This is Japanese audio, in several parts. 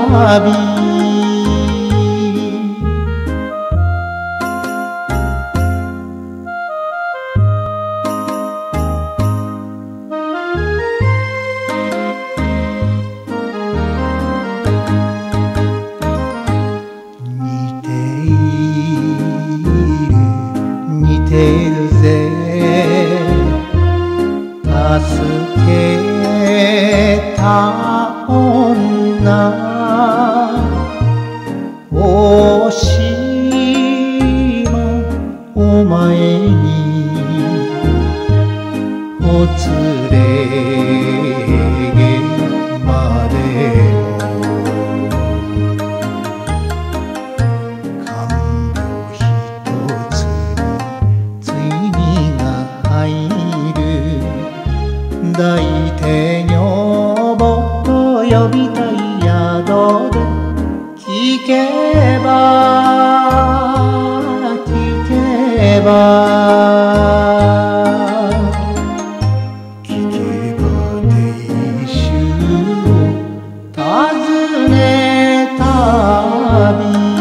似てるぜ助けた女大島お前にお連れまでも看病一つについにが入る抱いて女房と呼びたい宿で聞けば聞けば聞けば亭主を訪ねたび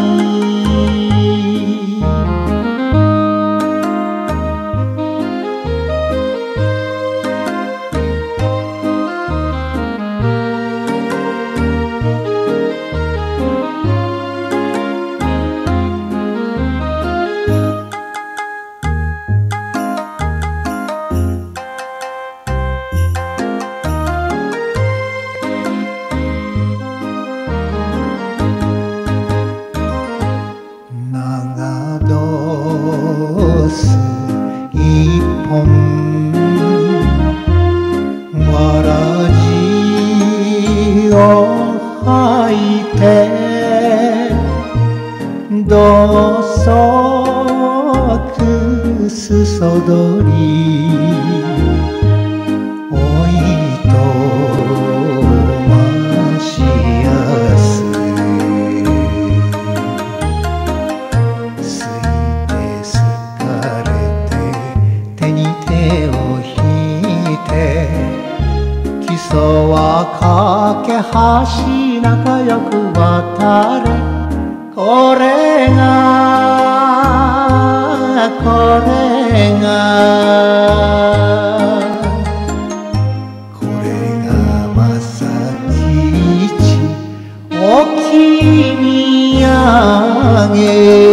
一本わらじを履いてどそくすそどりおいとましやす基礎は架け橋仲良く渡れこれが正吉おきみやげ